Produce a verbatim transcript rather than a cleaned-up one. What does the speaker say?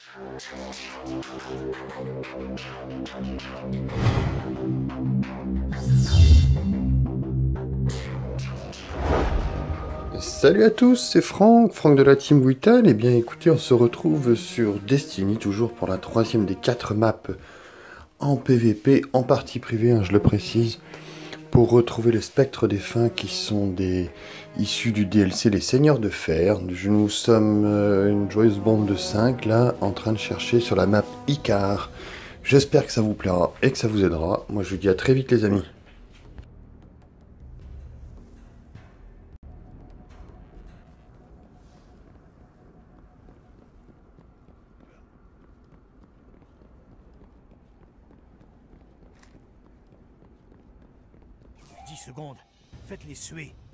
Salut à tous, c'est Franck, Franck de la Team Witan. Et bien écoutez, on se retrouve sur Destiny, toujours pour la troisième des quatre maps en P V P, en partie privée, hein, je le précise, pour retrouver les spectres des fins qui sont des issus du D L C Les Seigneurs de Fer. Nous sommes euh, une joyeuse bande de cinq là, en train de chercher sur la map Icar. J'espère que ça vous plaira et que ça vous aidera. Moi je vous dis à très vite les amis. Dix secondes. Faites-les suer.